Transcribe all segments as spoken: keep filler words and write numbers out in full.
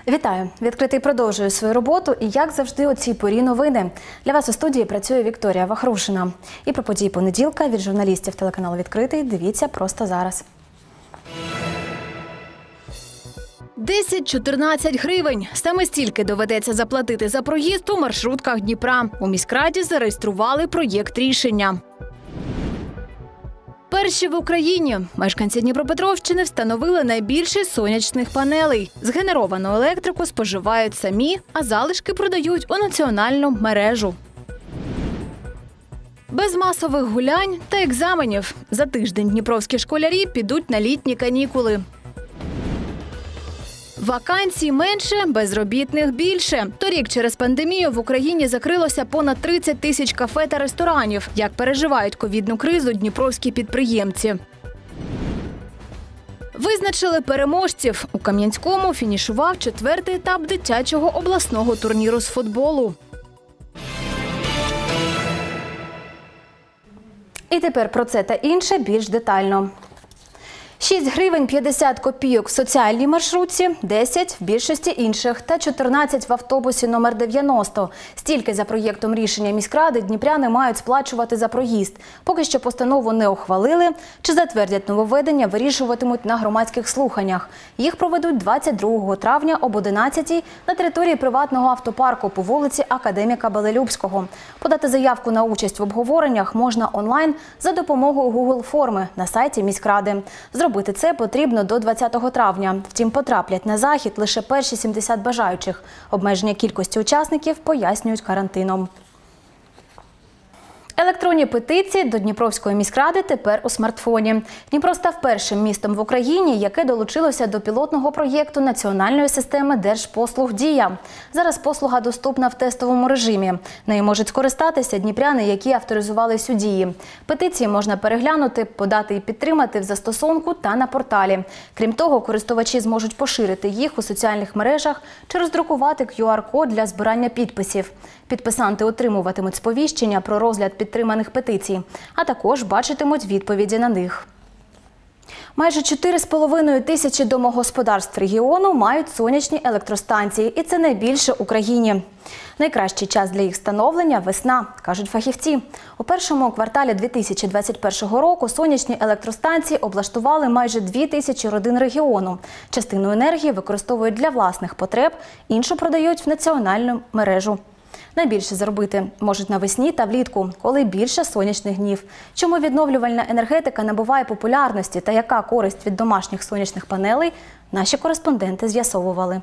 Вітаю! Відкритий продовжує свою роботу і, як завжди, у цій порі новини. Для вас у студії працює Вікторія Вахрушина. І про події понеділка від журналістів телеканалу «Відкритий» дивіться просто зараз. десять-чотирнадцять гривень. Саме стільки доведеться заплатити за проїзд у маршрутках Дніпра. У міськраді зареєстрували проєкт рішення. Перші в Україні. Мешканці Дніпропетровщини встановили найбільше сонячних панелей. Згенеровану електрику споживають самі, а залишки продають у національну мережу. Без масових гулянь та екзаменів. За тиждень дніпровські школярі підуть на літні канікули. Вакансій менше, безробітних більше. Торік через пандемію в Україні закрилося понад тридцять тисяч кафе та ресторанів. Як переживають ковідну кризу дніпровські підприємці. Визначили переможців. У Кам'янському фінішував четвертий етап дитячого обласного турніру з футболу. І тепер про це та інше більш детально. шість гривень п'ятдесят копійок в соціальній маршрутці, десять в більшості інших та чотирнадцять в автобусі номер дев'яносто. Стільки за проєктом рішення міськради дніпряни мають сплачувати за проїзд. Поки що постанову не ухвалили. Чи затвердять нововведення, вирішуватимуть на громадських слуханнях. Їх проведуть двадцять другого травня об одинадцятій на території приватного автопарку по вулиці Академіка Белелюбського. Подати заявку на участь в обговореннях можна онлайн за допомогою Google-форми на сайті міськради. Зробити це потрібно до двадцятого травня. Втім, потраплять на захід лише перші сімдесят бажаючих. Обмеження кількості учасників пояснюють карантином. Електронні петиції до Дніпровської міськради тепер у смартфоні. Дніпро став першим містом в Україні, яке долучилося до пілотного проєкту національної системи держпослуг «Дія». Зараз послуга доступна в тестовому режимі. Нею можуть скористатися дніпряни, які авторизувались у «Дії». Петиції можна переглянути, подати і підтримати в застосунку та на порталі. Крім того, користувачі зможуть поширити їх у соціальних мережах чи роздрукувати к'ю ар-код для збирання підписів. Підписанти отримуватимуть сповіщення про розгляд підтриманих петицій, а також бачитимуть відповіді на них. Майже чотири з половиною тисячі домогосподарств регіону мають сонячні електростанції, і це найбільше в Україні. Найкращий час для їх встановлення – весна, кажуть фахівці. У першому кварталі дві тисячі двадцять першого року сонячні електростанції облаштували майже дві тисячі родин регіону. Частину енергії використовують для власних потреб, іншу продають в національну мережу. Найбільше заробити можуть навесні та влітку, коли більше сонячних днів. Чому відновлювальна енергетика набуває популярності та яка користь від домашніх сонячних панелей, наші кореспонденти з'ясовували.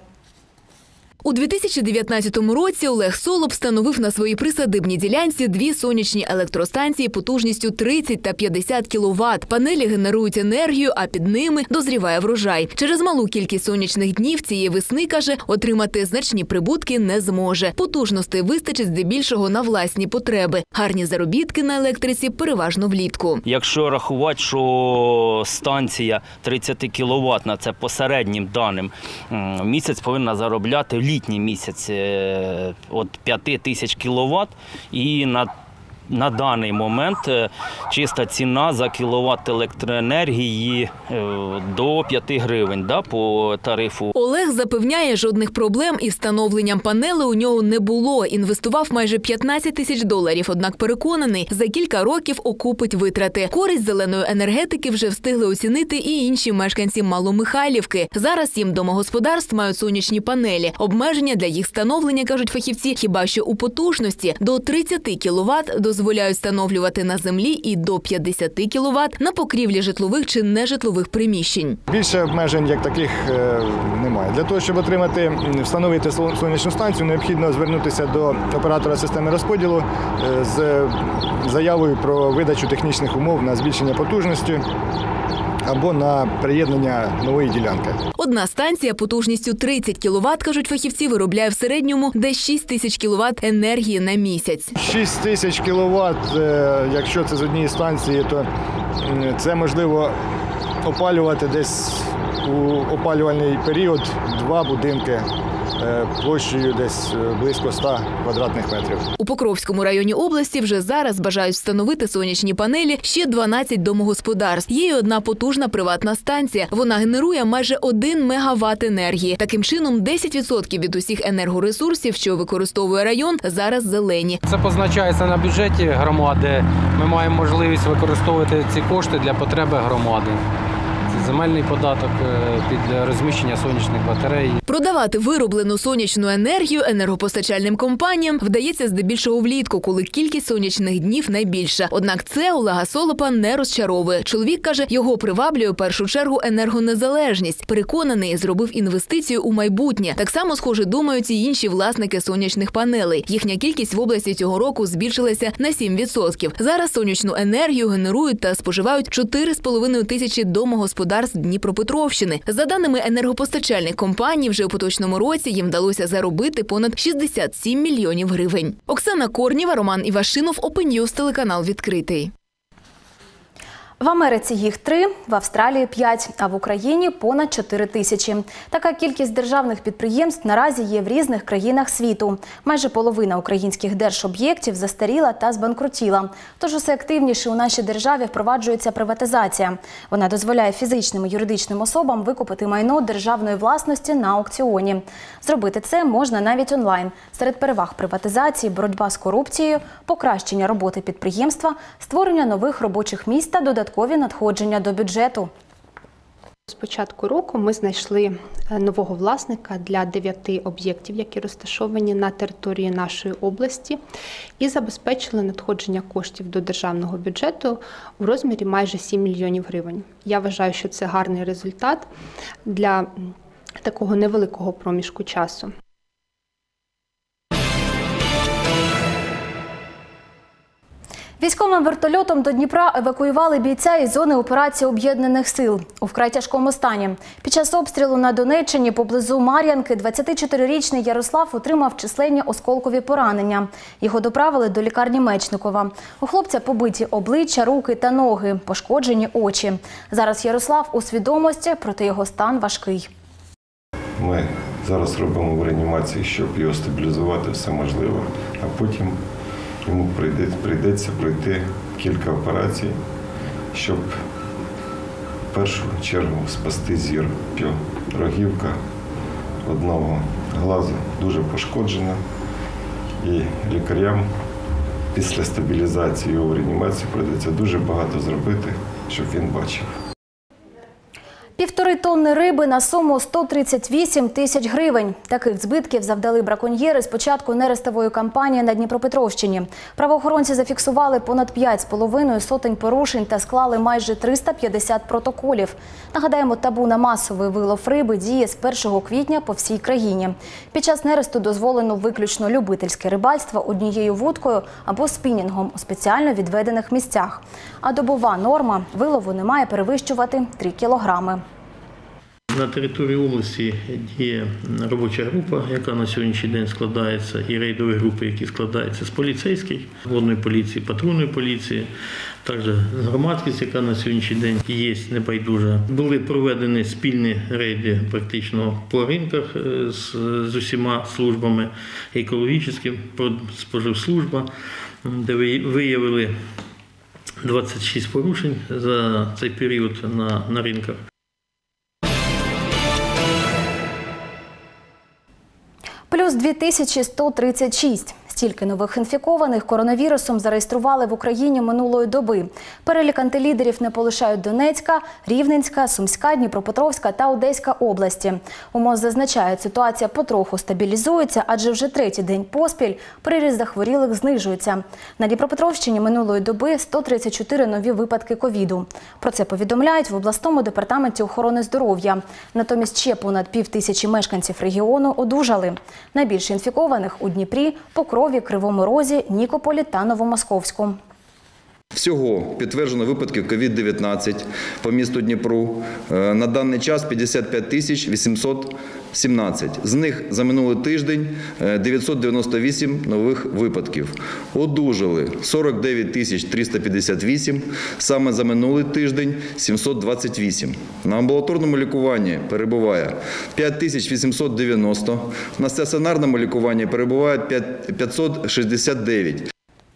У дві тисячі дев'ятнадцятому році Олег Солоб встановив на своїй присадибній ділянці дві сонячні електростанції потужністю тридцять та п'ятдесят кіловат. Панелі генерують енергію, а під ними дозріває врожай. Через малу кількість сонячних днів цієї весни, каже, отримати значні прибутки не зможе. Потужностей вистачить здебільшого на власні потреби. Гарні заробітки на електриці переважно влітку. Якщо рахувати, що станція тридцять кіловатна, це по середнім даним, місяць повинна заробляти літній місяць від п'яти тисяч кіловат, і на На даний момент чиста ціна за кіловат електроенергії до п'яти гривень да, по тарифу. Олег запевняє, жодних проблем із встановленням панелей у нього не було. Інвестував майже п'ятнадцять тисяч доларів, однак переконаний, за кілька років окупить витрати. Користь зеленої енергетики вже встигли оцінити і інші мешканці Маломихайлівки. Зараз сім домогосподарств мають сонячні панелі. Обмеження для їх встановлення, кажуть фахівці, хіба що у потужності до тридцяти кіловат до дозволяють встановлювати на землі і до п'ятдесяти кіловат на покрівлі житлових чи нежитлових приміщень. Більше обмежень як таких немає. Для того, щоб отримати, встановити сонячну станцію, необхідно звернутися до оператора системи розподілу з заявою про видачу технічних умов на збільшення потужності або на приєднання нової ділянки. Одна станція потужністю тридцять кіловат, кажуть фахівці, виробляє в середньому десь шість тисяч кіловат енергії на місяць. шість тисяч кіловат, якщо це з однієї станції, то це можливо опалювати десь у опалювальний період два будинки площею десь близько ста квадратних метрів. У Покровському районі області вже зараз бажають встановити сонячні панелі ще дванадцять домогосподарств. Є й одна потужна приватна станція. Вона генерує майже один мегаватт енергії. Таким чином, десять відсотків від усіх енергоресурсів, що використовує район, зараз зелені. Це позначається на бюджеті громади. Ми маємо можливість використовувати ці кошти для потреби громади. Це земельний податок під розміщення сонячних батарей. Продавати вироблену сонячну енергію енергопостачальним компаніям вдається здебільшого влітку, коли кількість сонячних днів найбільша. Однак це Олега Солопа не розчаровує. Чоловік каже, його приваблює в першу чергу енергонезалежність. Переконаний, зробив інвестицію у майбутнє. Так само, схоже, думають і інші власники сонячних панелей. Їхня кількість в області цього року збільшилася на сім відсотків. Зараз сонячну енергію генерують та споживають чотири з половиною тисячі домогосподарств Дніпропетровщини. За даними енергопостачальних компаній, вже у поточному році їм вдалося заробити понад шістдесят сім мільйонів гривень. Оксана Корнєва, Роман Івашинов, Open News, телеканал «Відкритий». В Америці їх три, в Австралії п'ять, а в Україні понад чотири тисячі. Така кількість державних підприємств наразі є в різних країнах світу. Майже половина українських держоб'єктів застаріла та збанкрутіла. Тож усе активніше у нашій державі впроваджується приватизація. Вона дозволяє фізичним і юридичним особам викупити майно державної власності на аукціоні. Зробити це можна навіть онлайн. Серед переваг приватизації – боротьба з корупцією, покращення роботи підприємства, створення нових робочих місць та додаткові Додаткові надходження до бюджету. З початку року ми знайшли нового власника для дев'яти об'єктів, які розташовані на території нашої області, і забезпечили надходження коштів до державного бюджету у розмірі майже сім мільйонів гривень. Я вважаю, що це гарний результат для такого невеликого проміжку часу. Військовим вертольотом до Дніпра евакуювали бійця із зони операції Об'єднаних сил у вкрай тяжкому стані. Під час обстрілу на Донеччині поблизу Мар'янки двадцятичотирирічний Ярослав отримав численні осколкові поранення. Його доправили до лікарні Мечникова. У хлопця побиті обличчя, руки та ноги, пошкоджені очі. Зараз Ярослав у свідомості, проте його стан важкий. Ми зараз робимо в реанімації, щоб його стабілізувати все можливе, а потім йому прийдеться пройти кілька операцій, щоб в першу чергу спасти зір. Рогівка одного глазу дуже пошкоджена, і лікарям після стабілізації його в реанімації прийдеться дуже багато зробити, щоб він бачив. Півтори тонни риби на суму сто тридцять вісім тисяч гривень. Таких збитків завдали браконьєри з початку нерестової кампанії на Дніпропетровщині. Правоохоронці зафіксували понад п'ять з половиною сотень порушень та склали майже триста п'ятдесят протоколів. Нагадаємо, табу на масовий вилов риби діє з першого квітня по всій країні. Під час нересту дозволено виключно любительське рибальство однією вудкою або спінінгом у спеціально відведених місцях. А добова норма вилову не має перевищувати три кілограми. На території області діє робоча група, яка на сьогоднішній день складається, і рейдові групи, які складаються з поліцейських, водної поліції, патрульної поліції, також з громадськості, яка на сьогоднішній день є небайдужа. Були проведені спільні рейди практично по ринках з, з усіма службами, екологічна, споживслужба, де виявили двадцять шість порушень за цей період на, на ринках. Плюс дві тисячі сто тридцять шість. Стільки нових інфікованих коронавірусом зареєстрували в Україні минулої доби. Перелік антилідерів не полишають Донецька, Рівненська, Сумська, Дніпропетровська та Одеська області. У МОЗ зазначають, ситуація потроху стабілізується, адже вже третій день поспіль приріст захворілих знижується. На Дніпропетровщині минулої доби сто тридцять чотири нові випадки ковіду. Про це повідомляють в обласному департаменті охорони здоров'я. Натомість ще понад пів тисячі мешканців регіону одужали. Найбільше інфікованих у Дніпрі, Покрові, Кривому Розі, Нікополі та Новомосковську. Всього підтверджено випадків ковід дев'ятнадцять по місту Дніпру на даний час п'ятдесят п'ять тисяч вісімсот сімнадцять. З них за минулий тиждень дев'ятсот дев'яносто вісім нових випадків. Одужали сорок дев'ять тисяч триста п'ятдесят вісім, саме за минулий тиждень сімсот двадцять вісім. На амбулаторному лікуванні перебуває п'ять тисяч вісімсот дев'яносто, на стаціонарному лікуванні перебуває п'ятсот шістдесят дев'ять.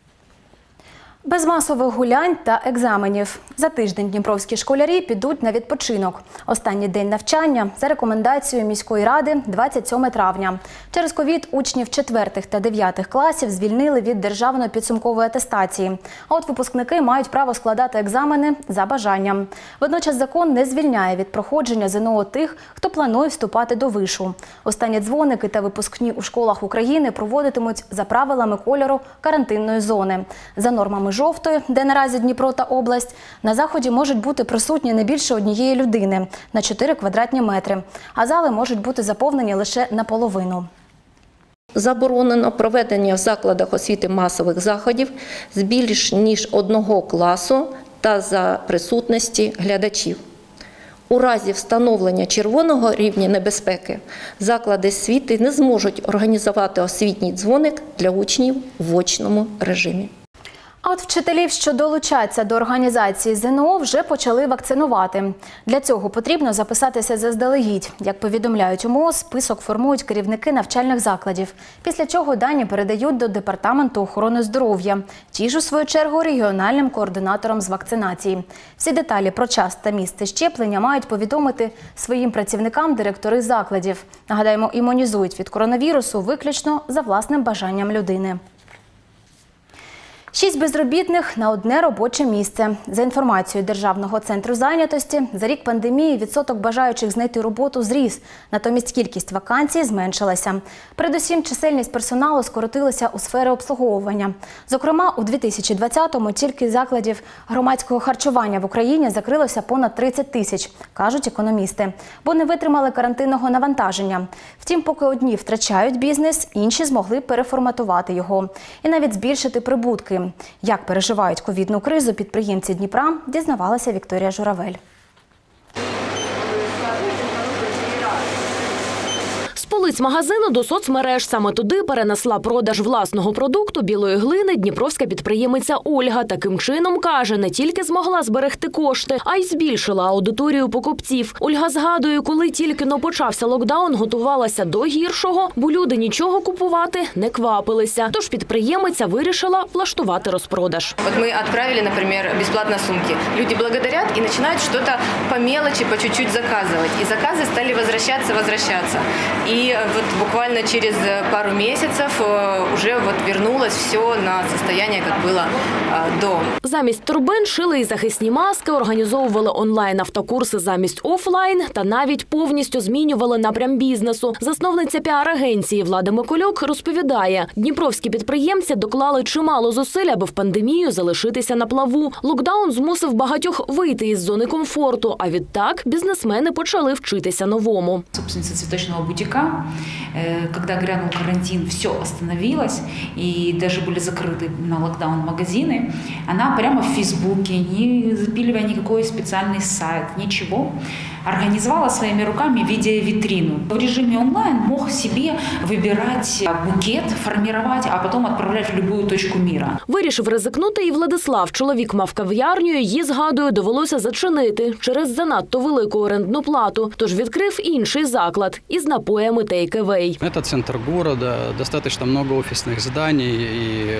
Без масових гулянь та екзаменів. За тиждень дніпровські школярі підуть на відпочинок. Останній день навчання за рекомендацією міської ради – двадцять сьоме травня. Через ковід учнів четвертих та дев'ятих класів звільнили від державної підсумкової атестації. А от випускники мають право складати екзамени за бажанням. Водночас закон не звільняє від проходження ЗНО тих, хто планує вступати до вишу. Останні дзвоники та випускні у школах України проводитимуть за правилами кольору карантинної зони. За нормами жовтої, де наразі Дніпро та область, на заході можуть бути присутні не більше однієї людини на чотири квадратні метри, а зали можуть бути заповнені лише наполовину. Заборонено проведення в закладах освіти масових заходів з більш ніж одного класу та за присутності глядачів. У разі встановлення червоного рівня небезпеки заклади освіти не зможуть організувати освітній дзвоник для учнів в очному режимі. А от вчителів, що долучаться до організації ЗНО, вже почали вакцинувати. Для цього потрібно записатися заздалегідь. Як повідомляють у МОЗ, список формують керівники навчальних закладів, після чого дані передають до Департаменту охорони здоров'я, ті ж, у свою чергу, регіональним координаторам з вакцинації. Всі деталі про час та місце щеплення мають повідомити своїм працівникам директори закладів. Нагадаємо, імунізують від коронавірусу виключно за власним бажанням людини. Шість безробітних на одне робоче місце. За інформацією Державного центру зайнятості, за рік пандемії відсоток бажаючих знайти роботу зріс, натомість кількість вакансій зменшилася. Передусім, чисельність персоналу скоротилася у сфері обслуговування. Зокрема, у дві тисячі двадцятому тільки закладів громадського харчування в Україні закрилося понад тридцять тисяч, кажуть економісти, бо не витримали карантинного навантаження. Втім, поки одні втрачають бізнес, інші змогли переформатувати його і навіть збільшити прибутки. Як переживають ковідну кризу підприємці Дніпра, дізнавалася Вікторія Журавель. З полиць магазину до соцмереж. Саме туди перенесла продаж власного продукту білої глини дніпровська підприємиця Ольга. Таким чином, каже, не тільки змогла зберегти кошти, а й збільшила аудиторію покупців. Ольга згадує, коли тільки-но почався локдаун, готувалася до гіршого, бо люди нічого купувати не квапилися. Тож підприємиця вирішила влаштувати розпродаж. От ми відправили, наприклад, безплатно сумки. Люди благодарять і починають щось по мелочі, по чуть-чуть заказувати. І закази стали возвращатися, возвращатися. И вот буквально через пару месяцев уже вот вернулось все на состояние, как было до. Замість турбин шили і захисні маски, організовували онлайн-автокурси замість офлайн та навіть повністю змінювали напрям бізнесу. Засновниця піар-агенції Влада Миколюк розповідає, дніпровські підприємці доклали чимало зусиль, аби в пандемію залишитися на плаву. Локдаун змусив багатьох вийти із зони комфорту, а відтак бізнесмени почали вчитися новому. Собственница цветочного бутика, когда грянул карантин, все остановилось, и даже были закрыты на локдаун магазины, она прямо в Фейсбуке, не запиливая никакой специальный сайт, ничего, организовала своими руками видеовитрину. В режиме онлайн мог себе выбирать букет, формировать, а потом отправлять в любую точку мира. Вирішив ризикнути і Владислав. Чоловік мав кав'ярню, її, згадує, довелося зачинити через занадто велику орендну плату. Тож відкрив інший заклад із напоями take-away. Это центр города, достаточно много офисных зданий, и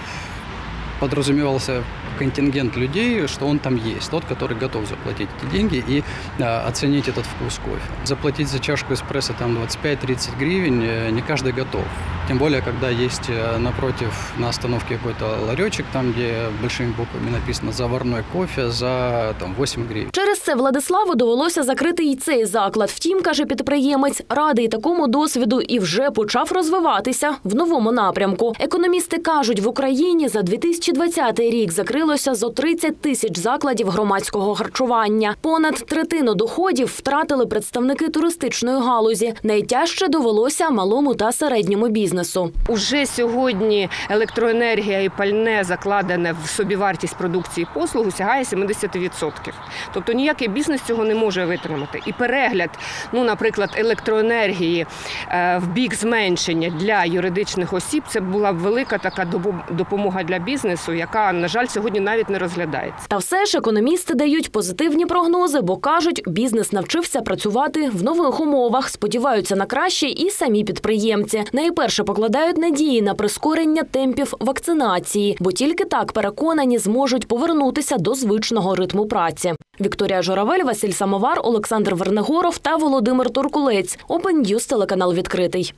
подразумевался контингент людей, что он там есть, тот, который готов заплатить эти деньги и а, оценить этот вкус кофе. Заплатить за чашку эспрессо там двадцать пять тридцать гривен не каждый готов. Тем более, когда есть напротив на остановке какой-то ларечек, там, где большими буквами написано «заварной кофе» за там, вісім гривень. Через це Владиславу довелося закрити й цей заклад. Втім, каже підприємець, радий такому досвіду і вже почав розвиватися в новому напрямку. Економісти кажуть, в Україні за дві тисячі двадцятий рік закрилося зо тридцять тисяч закладів громадського харчування. Понад третину доходів втратили представники туристичної галузі. Найтяжче довелося малому та середньому бізнесу. бізнесу. Уже сьогодні електроенергія і пальне, закладене в собівартість продукції і послуг, сягає сімдесят відсотків. Тобто ніякий бізнес цього не може витримати. І перегляд, ну, наприклад, електроенергії в бік зменшення для юридичних осіб – це була велика така допомога для бізнесу, яка, на жаль, сьогодні навіть не розглядається. Та все ж економісти дають позитивні прогнози, бо кажуть, бізнес навчився працювати в нових умовах, сподіваються на краще і самі підприємці. Найперше покладають надії на прискорення темпів вакцинації, бо тільки так, переконані, зможуть повернутися до звичного ритму праці. Вікторія Журавель, Василь Самовар, Олександр Вернегоров та Володимир Туркулець. Open News, телеканал «Відкритий».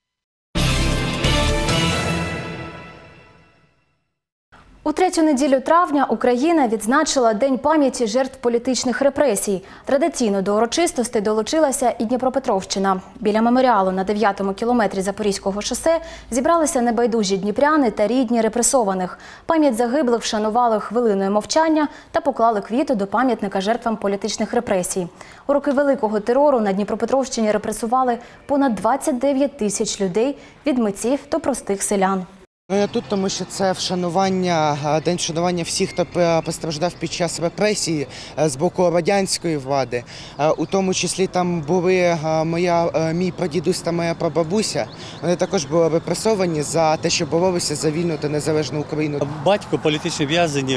У третю неділю травня Україна відзначила День пам'яті жертв політичних репресій. Традиційно до урочистостей долучилася і Дніпропетровщина. Біля меморіалу на дев'ятому кілометрі Запорізького шосе зібралися небайдужі дніпряни та рідні репресованих. Пам'ять загиблих вшанували хвилиною мовчання та поклали квіти до пам'ятника жертвам політичних репресій. У роки Великого терору на Дніпропетровщині репресували понад двадцять дев'ять тисяч людей від митців до простих селян. Я тут, тому що це вшанування, день вшанування всіх, хто постраждав під час репресій з боку радянської влади. У тому числі там були моя, мій прадідусь та моя прабабуся. Вони також були репресовані за те, що боролися за вільну та незалежну Україну. Батько політичний в'язень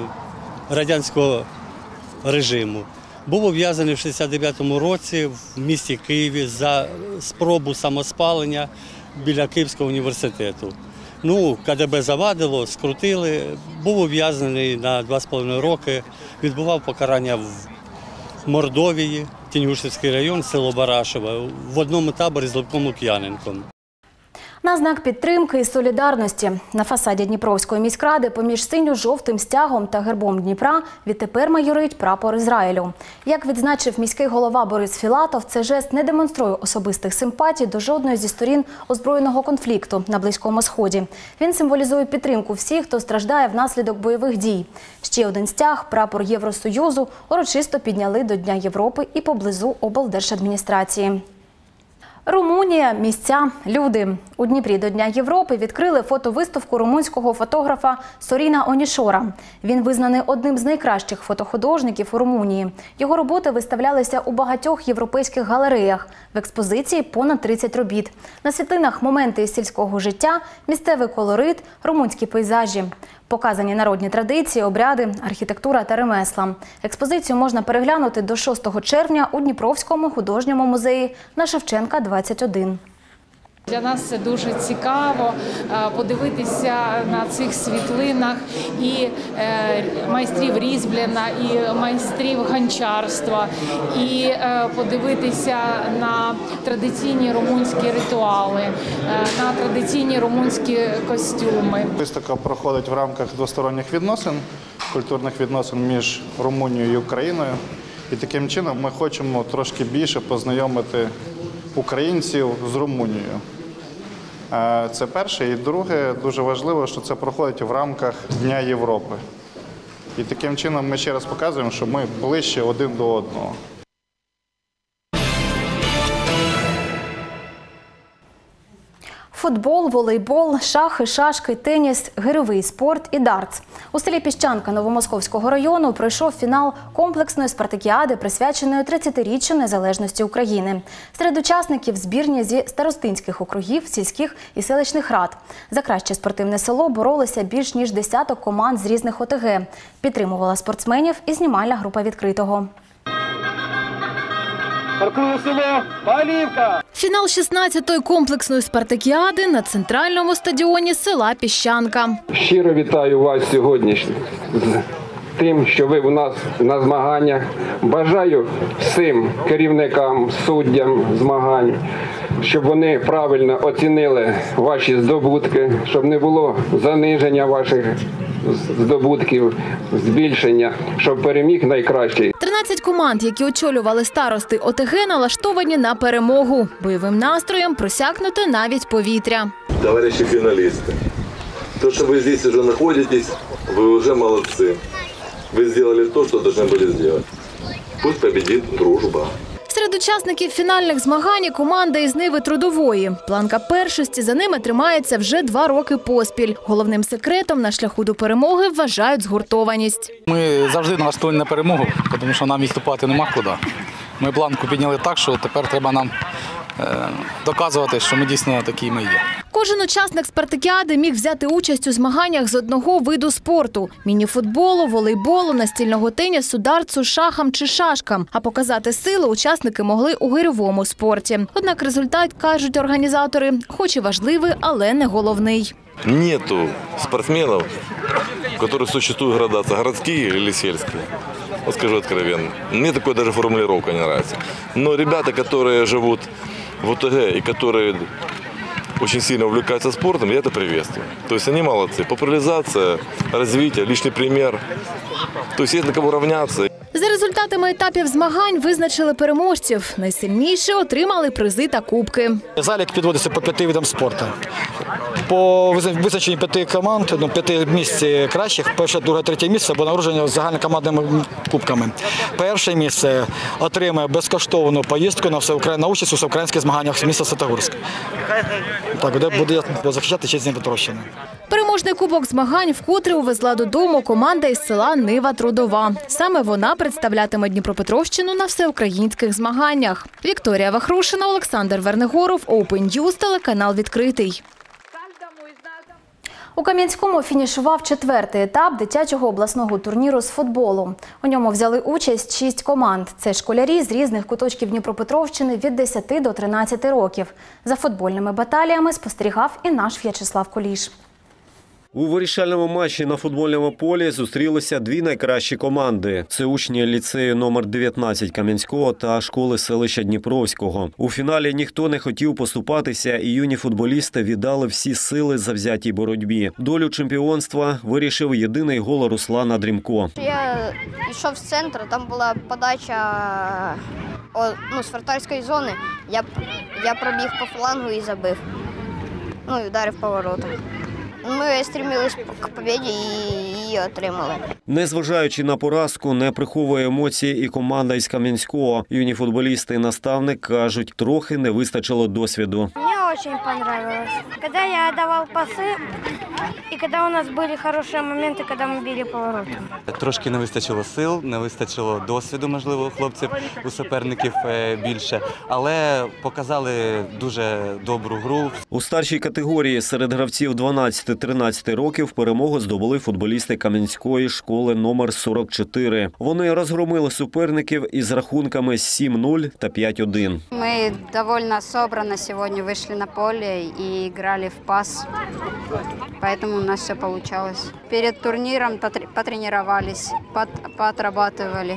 радянського режиму. Був ув'язаний в шістдесят дев'ятому році в місті Києві за спробу самоспалення біля Київського університету. Ну, КДБ завадило, скрутили, був ув'язнений на два з половиною роки, відбував покарання в Мордовії, Тіньгушевський район, село Барашеве, в одному таборі з Левком Лук'яненком. На знак підтримки і солідарності на фасаді Дніпровської міськради поміж синьо-жовтим стягом та гербом Дніпра відтепер майорить прапор Ізраїлю. Як відзначив міський голова Борис Філатов, цей жест не демонструє особистих симпатій до жодної зі сторін озброєного конфлікту на Близькому Сході. Він символізує підтримку всіх, хто страждає внаслідок бойових дій. Ще один стяг, прапор Євросоюзу, урочисто підняли до Дня Європи і поблизу облдержадміністрації. Румунія – місця, люди. У Дніпрі до Дня Європи відкрили фотовиставку румунського фотографа Соріна Онішора. Він визнаний одним з найкращих фотохудожників у Румунії. Його роботи виставлялися у багатьох європейських галереях. В експозиції понад тридцять робіт. На світлинах моменти із сільського життя, місцевий колорит, румунські пейзажі. Показані народні традиції, обряди, архітектура та ремесла. Експозицію можна переглянути до шостого червня у Дніпровському художньому музеї на Шевченка, двадцять один. Для нас це дуже цікаво подивитися на цих світлинах і майстрів різьблення, і майстрів гончарства, і подивитися на традиційні румунські ритуали, на традиційні румунські костюми. Виставка проходить в рамках двосторонніх відносин, культурних відносин між Румунією і Україною. І таким чином ми хочемо трошки більше познайомити українців з Румунією. Це перше. І друге, дуже важливо, що це проходить в рамках Дня Європи. І таким чином ми ще раз показуємо, що ми ближче один до одного. Футбол, волейбол, шахи, шашки, теніс, гирьовий спорт і дартс. У селі Піщанка Новомосковського району пройшов фінал комплексної спартакіади, присвяченої тридцятиріччю незалежності України. Серед учасників збірні зі старостинських округів, сільських і селищних рад. За краще спортивне село боролися більш ніж десяток команд з різних ОТГ. Підтримувала спортсменів і знімальна група «Відкритого». Фінал шістнадцятої комплексної спартакіади на центральному стадіоні села Піщанка. Щиро вітаю вас сьогодні з тим, що ви у нас на змаганнях. Бажаю всім керівникам, суддям змагань, щоб вони правильно оцінили ваші здобутки, щоб не було заниження ваших здобутків, збільшення, щоб переміг найкращий. тринадцять команд, які очолювали старости ОТГ, налаштовані на перемогу. Бойовим настроєм просякнуте навіть повітря. Товариші фіналісти, то, що ви тут вже знаходитесь, ви вже молодці. Ви зробили те, що повинні були зробити. Пусть победить дружба. Серед учасників фінальних змагань – команда із Ниви Трудової. Планка першості за ними тримається вже два роки поспіль. Головним секретом на шляху до перемоги вважають згуртованість. Ми завжди налаштовані на перемогу, тому що нам відступати нема куди. Ми планку підняли так, що тепер треба нам доказувати, що ми дійсно такі ми є. Кожен учасник спартакіади міг взяти участь у змаганнях з одного виду спорту – міні-футболу, волейболу, настільного тенісу, дартсу, шахам чи шашкам. А показати силу учасники могли у гирьовому спорті. Однак результат, кажуть організатори, хоч і важливий, але не головний. Нету спортсменов, у которых существует градация, городские или сельские. Вот скажу откровенно. Мне такая даже формулировка не нравится. Но ребята, которые живут в ОТГ и которые очень сильно увлекаются спортом, я это приветствую. То есть они молодцы. Популяризация, развитие, личный пример. То есть есть на кого равняться. За результатами етапів змагань визначили переможців. Найсильніші отримали призи та кубки. Залік підводиться по п'яти видам спорту. По визначенні п'яти команд, ну, п'яти місць кращих, перше, друге, третє місце або нагородження загальнокомандними кубками. Перше місце отримає безкоштовну поїздку на, всеукра... на участь у всеукраїнських змаганнях міста Святогорськ. Так, де буде захищати честь Дніпропетровщини. Переможний кубок змагань вкотре увезла додому команда із села Нива Трудова. Саме вона представлятиме Дніпропетровщину на всеукраїнських змаганнях. Вікторія Вахрушина, Олександр Вернигоров, Open News, телеканал «Відкритий». У Кам'янському фінішував четвертий етап дитячого обласного турніру з футболу. У ньому взяли участь шість команд. Це школярі з різних куточків Дніпропетровщини від десяти до тринадцяти років. За футбольними баталіями спостерігав і наш В'ячеслав Куліш. У вирішальному матчі на футбольному полі зустрілися дві найкращі команди. Це учні ліцею номер дев'ятнадцять Кам'янського та школи селища Дніпровського. У фіналі ніхто не хотів поступатися, і юні футболісти віддали всі сили завзятій боротьбі. Долю чемпіонства вирішив єдиний гол Руслана Дрімко. Я йшов з центру, там була подача ну, з вратарської зони. Я, я пробіг по флангу і забив. Ну і вдарив по воротам. Ми стремились к победі і її отримали. Незважаючи на поразку, не приховує емоції і команда із Кам'янського. Юні футболісти і наставник кажуть, трохи не вистачило досвіду. Мені дуже подобалось. Коли я давав паси, і коли у нас були хороші моменти, коли ми били по воротам. Трошки не вистачило сил, не вистачило досвіду, можливо, у хлопців, у суперників більше. Але показали дуже добру гру. У старшій категорії серед гравців дванадцяти-тринадцяти років перемогу здобули футболісти Кам'янської школи номер сорок чотири. Вони розгромили суперників із рахунками сім нуль та п'ять один. Ми доволі зібрано сьогодні вийшли на поле і грали в пас. Поэтому у нас все получалось. Перед турниром потренировались, поотрабатывали.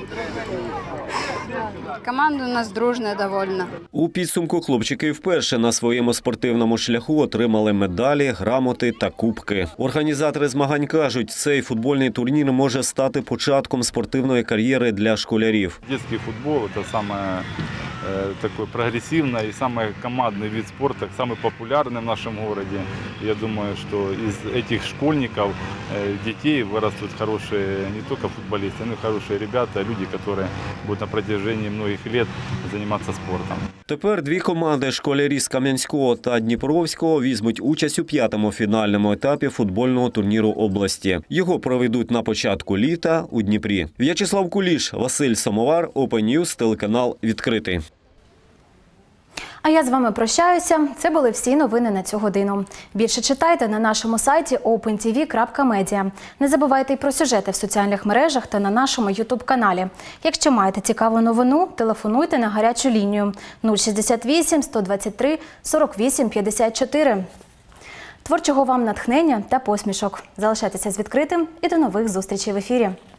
Команда у нас дружна довольно. У підсумку хлопчики вперше на своєму спортивному шляху отримали медалі, грамоти та кубки. Організатори змагань кажуть, цей футбольний турнір може стати початком спортивної кар'єри для школярів. Дитячий футбол – це саме такой прогрессивный и самый командный вид спорта, самый популярный в нашем городе. Я думаю, что из этих школьников, детей вырастут хорошие не только футболисты, но и хорошие ребята, люди, которые будут на протяжении многих лет заниматься спортом. Тепер дві команди школярі з Кам'янського та Дніпровського візьмуть участь у п'ятому фінальному етапі футбольного турніру області. Його проведуть на початку літа у Дніпрі. В'ячеслав Куліш, Василь Самовар, Open News, телеканал «Відкритий». А я з вами прощаюся. Це були всі новини на цю годину. Більше читайте на нашому сайті опен ті ві крапка медіа. Не забувайте й про сюжети в соціальних мережах та на нашому ютуб-каналі. Якщо маєте цікаву новину, телефонуйте на гарячу лінію нуль шістдесят вісім сто двадцять три сорок вісім п'ятдесят чотири. Творчого вам натхнення та посмішок. Залишайтеся з відкритим і до нових зустрічей в ефірі.